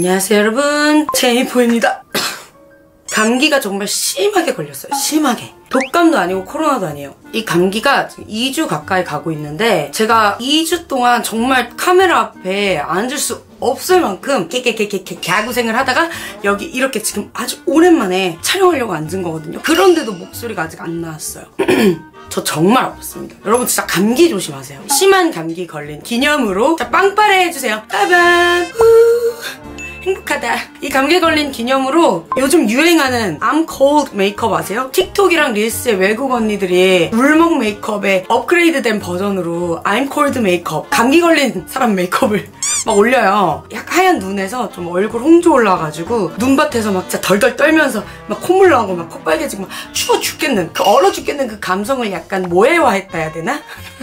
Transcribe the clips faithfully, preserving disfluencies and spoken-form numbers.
안녕하세요 여러분, 제이포입니다. 감기가 정말 심하게 걸렸어요. 심하게. 독감도 아니고 코로나도 아니에요. 이 감기가 이 주 가까이 가고 있는데 제가 이 주 동안 정말 카메라 앞에 앉을 수 없을 만큼 개개개개개 개고생을 하다가 여기 이렇게 지금 아주 오랜만에 촬영하려고 앉은 거거든요. 그런데도 목소리가 아직 안 나왔어요. 저 정말 아팠습니다. 여러분 진짜 감기 조심하세요. 심한 감기 걸린 기념으로 자 빵빠레 해주세요. 빠밤. 후. 행복하다. 이 감기 걸린 기념으로 요즘 유행하는 I'm cold 메이크업 아세요? 틱톡이랑 릴스에 외국 언니들이 울먹 메이크업의 업그레이드된 버전으로 I'm cold 메이크업, 감기 걸린 사람 메이크업을 막 올려요. 약간 하얀 눈에서 좀 얼굴 홍조 올라가지고 눈밭에서 막 진짜 덜덜 떨면서 막 콧물 나오고 막 코 빨개지고 막 추워 죽겠는 그 얼어 죽겠는 그 감성을 약간 모해화했다 해야 되나?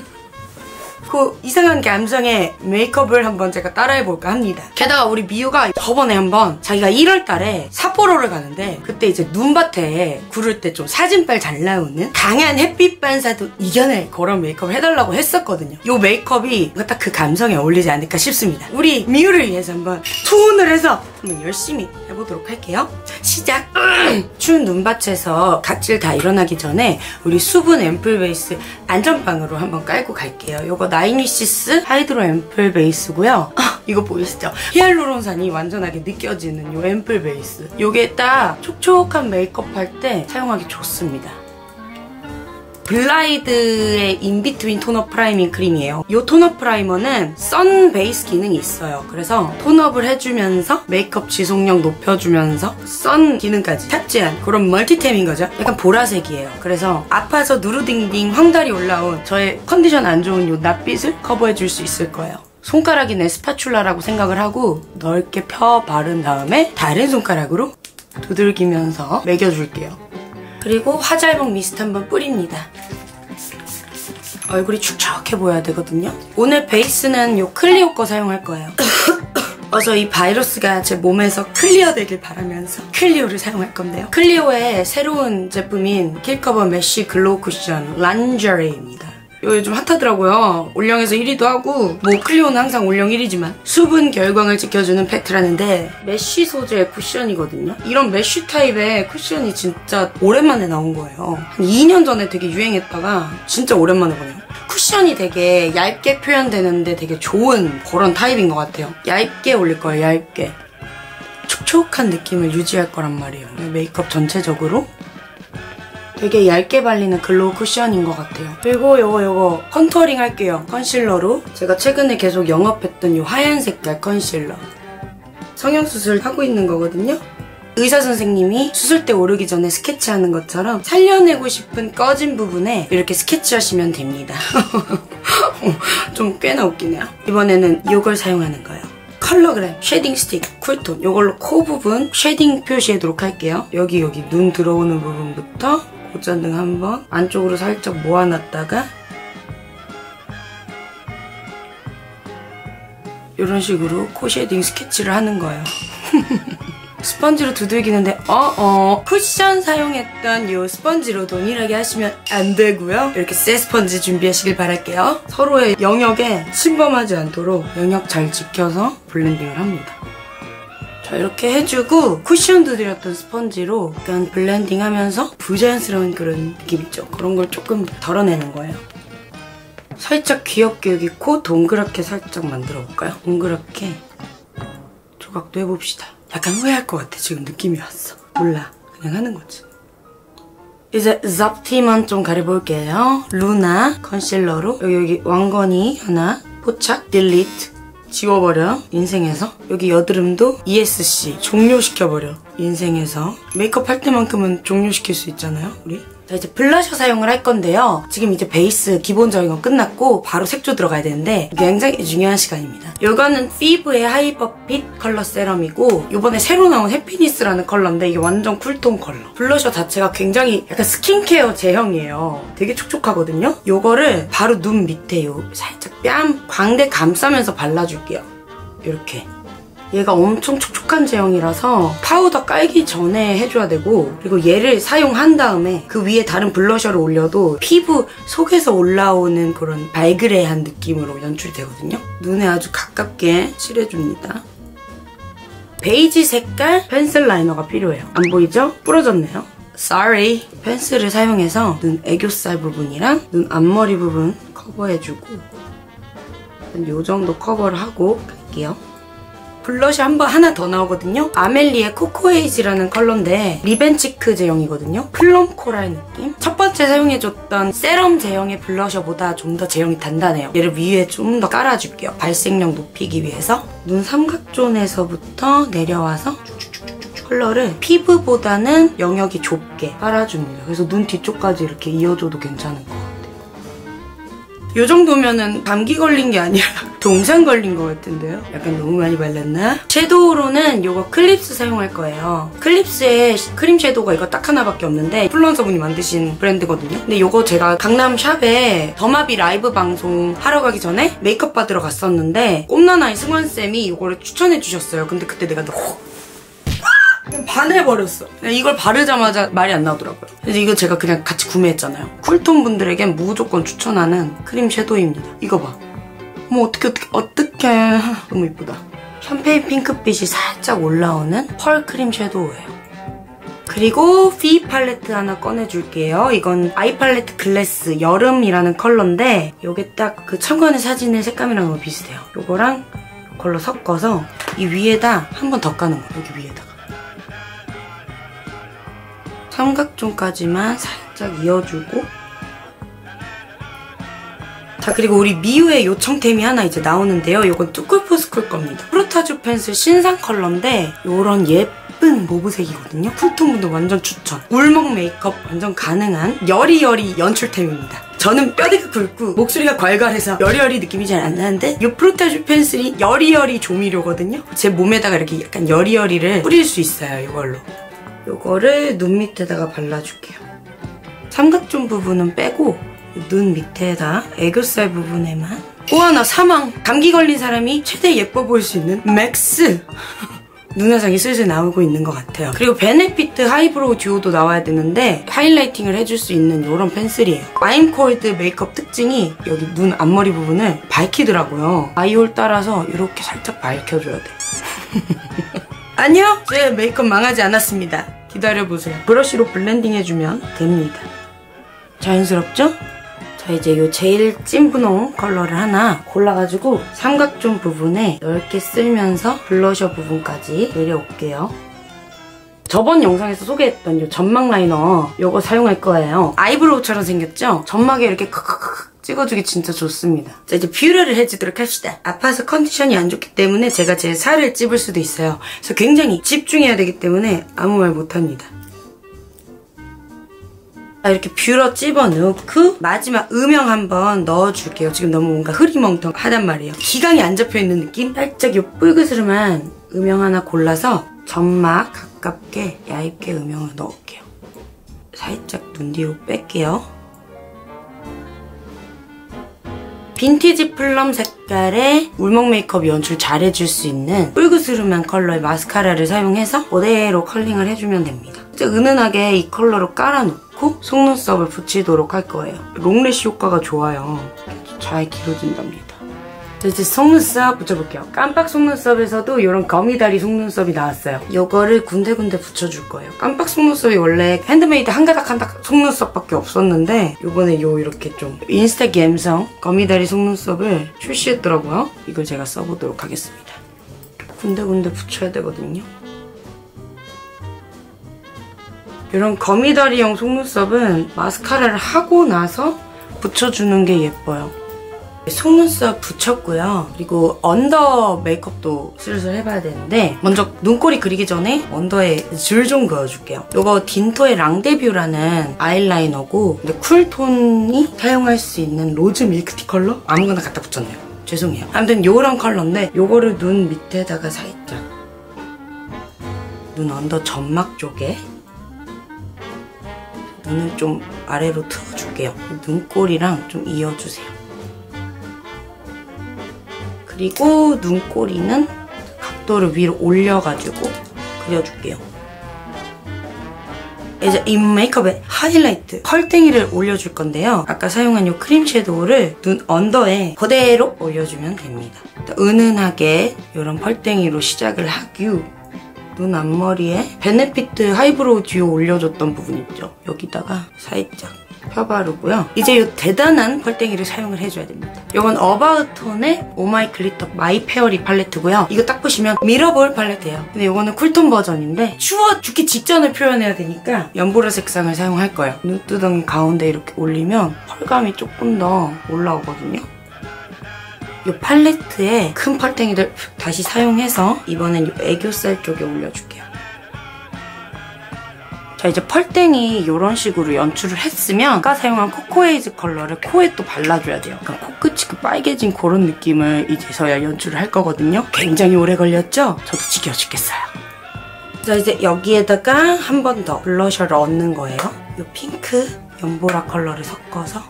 그 이상한 감성의 메이크업을 한번 제가 따라해볼까 합니다. 게다가 우리 미유가 저번에 한번 자기가 일월 달에 札幌를 가는데 그때 이제 눈밭에 구를 때 좀 사진빨 잘 나오는 강한 햇빛 반사도 이겨낼 그런 메이크업을 해달라고 했었거든요. 이 메이크업이 딱 그 감성에 어울리지 않을까 싶습니다. 우리 미유를 위해서 한번 투혼을 해서 한번 열심히 해보도록 할게요. 시작! 추운 눈밭에서 각질 다 일어나기 전에 우리 수분 앰플 베이스 안전빵으로 한번 깔고 갈게요. 요거 나인위시스 하이드로 앰플 베이스고요. 아, 이거 보이시죠? 히알루론산이 완전하게 느껴지는 요 앰플 베이스. 요게 딱 촉촉한 메이크업 할 때 사용하기 좋습니다. 블라이드의 인비트윈 토너 프라이밍 크림이에요. 이 토너 프라이머는 선 베이스 기능이 있어요. 그래서 톤업을 해주면서 메이크업 지속력 높여주면서 선 기능까지 탑재한 그런 멀티템인 거죠. 약간 보라색이에요. 그래서 아파서 누르딩딩 황달이 올라온 저의 컨디션 안 좋은 이 낯빛을 커버해줄 수 있을 거예요. 손가락이 내 스파츌라라고 생각을 하고 넓게 펴 바른 다음에 다른 손가락으로 두들기면서 매겨줄게요. 그리고 화잘먹 미스트 한번 뿌립니다. 얼굴이 축축해 보여야 되거든요. 오늘 베이스는 이 클리오 거 사용할 거예요. 어서 이 바이러스가 제 몸에서 클리어 되길 바라면서 클리오를 사용할 건데요. 클리오의 새로운 제품인 킬커버 메쉬 글로우 쿠션 란저레입니다. 이거 요즘 핫하더라고요. 올영에서 일 위도 하고 뭐 클리오는 항상 올영 일 위지만 수분 결광을 지켜주는 팩트라는데 메쉬 소재의 쿠션이거든요. 이런 메쉬 타입의 쿠션이 진짜 오랜만에 나온 거예요. 한 이 년 전에 되게 유행했다가 진짜 오랜만에 보네요. 쿠션이 되게 얇게 표현되는데 되게 좋은 그런 타입인 것 같아요. 얇게 올릴 거예요. 얇게. 촉촉한 느낌을 유지할 거란 말이에요. 메이크업 전체적으로 되게 얇게 발리는 글로우 쿠션인 것 같아요. 그리고 요거 요거 컨투어링 할게요. 컨실러로 제가 최근에 계속 영업했던 이 하얀 색깔 컨실러. 성형수술 하고 있는 거거든요. 의사 선생님이 수술대 오르기 전에 스케치하는 것처럼 살려내고 싶은 꺼진 부분에 이렇게 스케치하시면 됩니다. 좀 꽤나 웃기네요. 이번에는 이걸 사용하는 거예요. 컬러그램 쉐딩 스틱 쿨톤. 이걸로 코 부분 쉐딩 표시하도록 할게요. 여기 여기 눈 들어오는 부분부터 고전등 한번 안쪽으로 살짝 모아놨다가 이런 식으로 코 쉐딩 스케치를 하는 거예요. 스펀지로 두들기는데 어어 쿠션 사용했던 이 스펀지로 동일하게 하시면 안 되고요. 이렇게 새 스펀지 준비하시길 바랄게요. 서로의 영역에 침범하지 않도록 영역 잘 지켜서 블렌딩을 합니다. 자, 이렇게 해주고 쿠션 두드렸던 스펀지로 약간 블렌딩하면서 부자연스러운 그런 느낌 있죠? 그런 걸 조금 덜어내는 거예요. 살짝 귀엽게 여기 코 동그랗게 살짝 만들어 볼까요? 동그랗게 조각도 해봅시다. 약간 후회할 것 같아. 지금 느낌이 왔어. 몰라. 그냥 하는 거지. 이제 잡티만 좀 가려볼게요. 루나 컨실러로 여기 여기 왕건이 하나 포착 딜리트 지워버려. 인생에서 여기 여드름도 이에스씨 종료시켜버려. 인생에서 메이크업 할 때만큼은 종료시킬 수 있잖아요 우리. 자, 이제 블러셔 사용을 할 건데요. 지금 이제 베이스 기본적인 건 끝났고 바로 색조 들어가야 되는데 굉장히 중요한 시간입니다. 이거는 피브의 하이버핏 컬러 세럼이고 이번에 새로 나온 해피니스라는 컬러인데 이게 완전 쿨톤 컬러. 블러셔 자체가 굉장히 약간 스킨케어 제형이에요. 되게 촉촉하거든요. 이거를 바로 눈 밑에 요 살짝 뺨 광대 감싸면서 발라줄게요. 이렇게. 얘가 엄청 촉촉한 제형이라서 파우더 깔기 전에 해줘야 되고 그리고 얘를 사용한 다음에 그 위에 다른 블러셔를 올려도 피부 속에서 올라오는 그런 발그레한 느낌으로 연출이 되거든요. 눈에 아주 가깝게 칠해줍니다. 베이지 색깔 펜슬 라이너가 필요해요. 안 보이죠? 부러졌네요. Sorry. 펜슬을 사용해서 눈 애교살 부분이랑 눈 앞머리 부분 커버해주고 이 정도 커버를 하고 갈게요. 블러셔 한 번 하나 더 나오거든요. 아멜리의 코코에이지라는 컬러인데 리벤치크 제형이거든요. 플럼 코랄 느낌? 첫 번째 사용해줬던 세럼 제형의 블러셔보다 좀 더 제형이 단단해요. 얘를 위에 좀 더 깔아줄게요. 발색력 높이기 위해서. 눈 삼각존에서부터 내려와서 쭉쭉쭉쭉 컬러를 피부보다는 영역이 좁게 깔아줍니다. 그래서 눈 뒤쪽까지 이렇게 이어줘도 괜찮을 것 같아요. 이 정도면은 감기 걸린 게 아니라 동상 걸린 것 같은데요? 약간 너무 많이 발랐나? 섀도우로는 이거 클립스 사용할 거예요. 클립스에 크림 섀도우가 이거 딱 하나밖에 없는데 인플루언서분이 만드신 브랜드거든요. 근데 이거 제가 강남 샵에 더마비 라이브 방송 하러 가기 전에 메이크업 받으러 갔었는데 꼼나나의 승환쌤이 이거를 추천해 주셨어요. 근데 그때 내가 너무 그냥 반해버렸어. 그냥 이걸 바르자마자 말이 안 나오더라고요. 그래서 이거 제가 그냥 같이 구매했잖아요. 쿨톤 분들에겐 무조건 추천하는 크림 섀도우입니다. 이거 봐. 어머 어떡해 어떡해 어떡해. 너무 이쁘다. 샴페인 핑크빛이 살짝 올라오는 펄 크림 섀도우예요. 그리고 피 팔레트 하나 꺼내줄게요. 이건 아이 팔레트 글래스 여름이라는 컬러인데 이게 딱 그 참고하는 사진의 색감이랑 너무 비슷해요. 이거랑 이 컬러 섞어서 이 위에다 한 번 더 까는 거예요. 여기 위에다가. 삼각존까지만 살짝 이어주고 자 그리고 우리 미우의 요청템이 하나 이제 나오는데요. 이건 뚜꿀포스쿨 겁니다. 프로타주 펜슬 신상 컬러인데 이런 예쁜 모브색이거든요. 쿨톤분들 완전 추천. 울먹 메이크업 완전 가능한 여리여리 연출템입니다. 저는 뼈대가 굵고 목소리가 괄괄해서 여리여리 느낌이 잘 안 나는데 이 프로타주 펜슬이 여리여리 조미료거든요. 제 몸에다가 이렇게 약간 여리여리를 뿌릴 수 있어요. 이걸로. 요거를 눈 밑에다가 발라줄게요. 삼각존 부분은 빼고 눈 밑에다 애교살 부분에만. 우와 나 사망! 감기 걸린 사람이 최대 예뻐 보일 수 있는 맥스! 눈화장이 슬슬 나오고 있는 것 같아요. 그리고 베네피트 하이브로우 듀오도 나와야 되는데 하이라이팅을 해줄 수 있는 이런 펜슬이에요. I'm Cold 메이크업 특징이 여기 눈 앞머리 부분을 밝히더라고요. 아이홀 따라서 이렇게 살짝 밝혀줘야 돼. 아니요! 제 메이크업 망하지 않았습니다. 기다려보세요. 브러쉬로 블렌딩 해주면 됩니다. 자연스럽죠? 자 이제 요 제일 찐 분홍 컬러를 하나 골라가지고 삼각존 부분에 넓게 쓸면서 블러셔 부분까지 내려올게요. 저번 영상에서 소개했던 요 점막 라이너 요거 사용할 거예요. 아이브로우처럼 생겼죠? 점막에 이렇게 크크크 찍어주기 진짜 좋습니다. 자 이제 뷰러를 해주도록 합시다. 아파서 컨디션이 안 좋기 때문에 제가 제 살을 찝을 수도 있어요. 그래서 굉장히 집중해야 되기 때문에 아무 말 못합니다. 이렇게 뷰러 집어넣고 마지막 음영 한번 넣어줄게요. 지금 너무 뭔가 흐리멍텅하단 말이에요. 기강이 안 잡혀있는 느낌? 살짝 요 뿔그스름한 음영 하나 골라서 점막 가깝게 얇게 음영을 넣을게요. 살짝 눈 뒤로 뺄게요. 빈티지 플럼 색깔의 울먹 메이크업 연출 잘해줄 수 있는 뿔그스름한 컬러의 마스카라를 사용해서 그대로 컬링을 해주면 됩니다. 이제 은은하게 이 컬러로 깔아놓고 속눈썹을 붙이도록 할 거예요. 롱래쉬 효과가 좋아요. 잘 길어진답니다. 이제 속눈썹 붙여볼게요. 깜빡 속눈썹에서도 이런 거미다리 속눈썹이 나왔어요. 이거를 군데군데 붙여줄 거예요. 깜빡 속눈썹이 원래 핸드메이드 한 가닥 한 가닥 속눈썹밖에 없었는데 이번에 요 이렇게 좀 인스타 감성 거미다리 속눈썹을 출시했더라고요. 이걸 제가 써보도록 하겠습니다. 군데군데 붙여야 되거든요. 이런 거미다리형 속눈썹은 마스카라를 하고 나서 붙여주는 게 예뻐요. 속눈썹 붙였고요. 그리고 언더 메이크업도 슬슬 해봐야 되는데 먼저 눈꼬리 그리기 전에 언더에 줄 좀 그어줄게요. 이거 딘토의 랑데뷰라는 아이라이너고 근데 쿨톤이 사용할 수 있는 로즈 밀크티 컬러? 아무거나 갖다 붙였네요. 죄송해요. 아무튼 요런 컬러인데 요거를 눈 밑에다가 살짝 눈 언더 점막 쪽에 눈을 좀 아래로 틀어줄게요. 눈꼬리랑 좀 이어주세요. 그리고 눈꼬리는 각도를 위로 올려가지고 그려줄게요. 이제 이 메이크업에 하이라이트, 펄땡이를 올려줄 건데요. 아까 사용한 이 크림 섀도우를 눈 언더에 그대로 올려주면 됩니다. 은은하게 이런 펄땡이로 시작을 하고 눈 앞머리에 베네피트 하이브로우 듀오 올려줬던 부분 있죠? 여기다가 살짝 펴바르고요. 이제 이 대단한 펄땡이를 사용을 해줘야 됩니다. 이건 어바웃톤의 오마이 글리터 마이 페어리 팔레트고요. 이거 딱 보시면 미러볼 팔레트예요. 근데 이거는 쿨톤 버전인데 추워 죽기 직전을 표현해야 되니까 연보라 색상을 사용할 거예요. 눈두덩이 가운데 이렇게 올리면 펄감이 조금 더 올라오거든요. 이 팔레트에 큰 펄땡이들 다시 사용해서 이번엔 이 애교살 쪽에 올려줄게요. 자, 이제 펄땡이 이런 식으로 연출을 했으면 아까 사용한 코코에이즈 컬러를 코에 또 발라줘야 돼요. 약간 코끝이 그 빨개진 그런 느낌을 이제서야 연출을 할 거거든요. 굉장히 오래 걸렸죠? 저도 지겨워 죽겠어요. 자, 이제 여기에다가 한 번 더 블러셔를 얹는 거예요. 이 핑크 연보라 컬러를 섞어서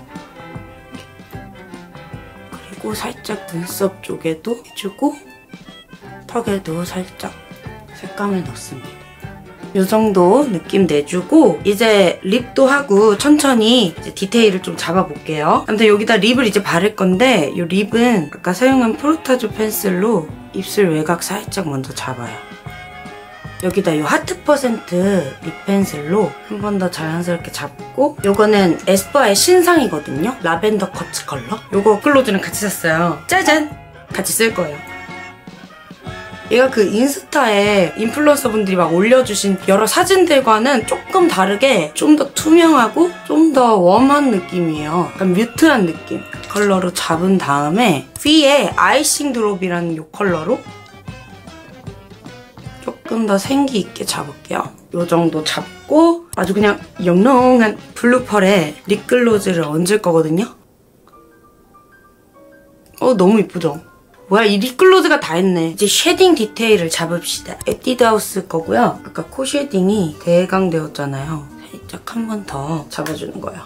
그리고 살짝 눈썹 쪽에도 해주고 턱에도 살짝 색감을 넣습니다. 이 정도 느낌 내주고 이제 립도 하고 천천히 이제 디테일을 좀 잡아볼게요. 아무튼 여기다 립을 이제 바를 건데 이 립은 아까 사용한 프로타조 펜슬로 입술 외곽 살짝 먼저 잡아요. 여기다 이 하트 퍼센트 립 펜슬로 한 번 더 자연스럽게 잡고 요거는 에스쁘아의 신상이거든요. 라벤더 커츠 컬러. 요거 클로즈랑 같이 샀어요. 짜잔! 같이 쓸 거예요. 얘가 그 인스타에 인플루언서 분들이 막 올려주신 여러 사진들과는 조금 다르게 좀 더 투명하고 좀 더 웜한 느낌이에요. 약간 뮤트한 느낌. 컬러로 잡은 다음에 위에 아이싱 드롭이라는 이 컬러로 조금 더 생기 있게 잡을게요. 이 정도 잡고 아주 그냥 영롱한 블루 펄에 립글로즈를 얹을 거거든요. 어, 너무 이쁘죠? 뭐야, 이 립글로즈가 다 했네. 이제 쉐딩 디테일을 잡읍시다. 에뛰드하우스 거고요. 아까 코 쉐딩이 대강되었잖아요. 살짝 한 번 더 잡아주는 거예요.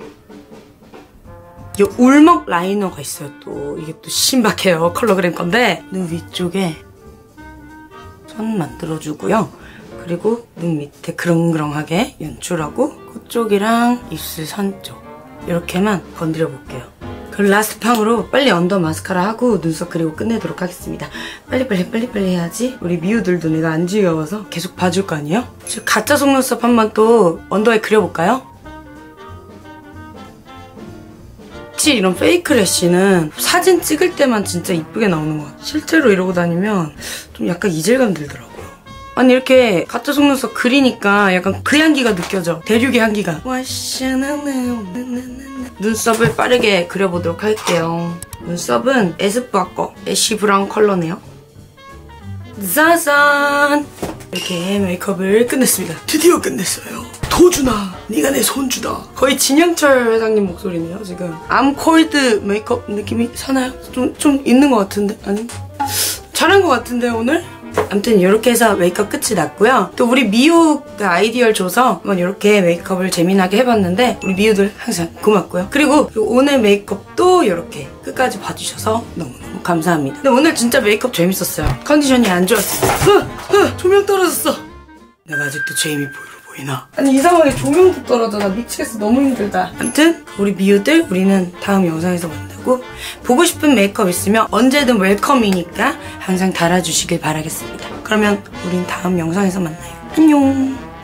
이 울먹 라이너가 있어요, 또. 이게 또 신박해요. 컬러그램 건데 눈 위쪽에 선 만들어주고요. 그리고 눈 밑에 그렁그렁하게 연출하고 코 쪽이랑 입술 선 쪽 이렇게만 건드려 볼게요. 그럼 라스트 팡으로 빨리 언더 마스카라 하고 눈썹 그리고 끝내도록 하겠습니다. 빨리빨리 빨리빨리 해야지 우리 미우들도 내가 안 지겨워서 계속 봐줄 거 아니에요? 지금 가짜 속눈썹 한번 또 언더에 그려볼까요? 확실히 이런 페이크 래쉬는 사진 찍을 때만 진짜 이쁘게 나오는 것 같아요. 실제로 이러고 다니면 좀 약간 이질감 들더라고요. 아니 이렇게 가짜 속눈썹 그리니까 약간 그 향기가 느껴져. 대륙의 향기가. 눈썹을 빠르게 그려보도록 할게요. 눈썹은 에스쁘아 거 애쉬 브라운 컬러네요. 짜잔! 이렇게 메이크업을 끝냈습니다. 드디어 끝냈어요. 도준아, 네가 내 손주다. 거의 진영철 회장님 목소리네요, 지금. 암콜드 메이크업 느낌이 사나요? 좀, 좀 있는 것 같은데? 아니? 잘한 것 같은데, 오늘? 아무튼 이렇게 해서 메이크업 끝이 났고요. 또 우리 미우가 아이디어를 줘서 한번 이렇게 메이크업을 재미나게 해봤는데 우리 미우들 항상 고맙고요. 그리고 오늘 메이크업도 이렇게 끝까지 봐주셔서 너무너무 감사합니다. 근데 오늘 진짜 메이크업 재밌었어요. 컨디션이 안 좋았어요. 으, 으, 조명 떨어졌어. 내가 아직도 제이미 보이로 보이나? 아니 이상하게 조명도 떨어져. 나 미치겠어. 너무 힘들다. 아무튼 우리 미우들 우리는 다음 영상에서 만나고 보고 싶은 메이크업 있으면 언제든 웰컴이니까 항상 달아주시길 바라겠습니다. 그러면 우린 다음 영상에서 만나요. 안녕.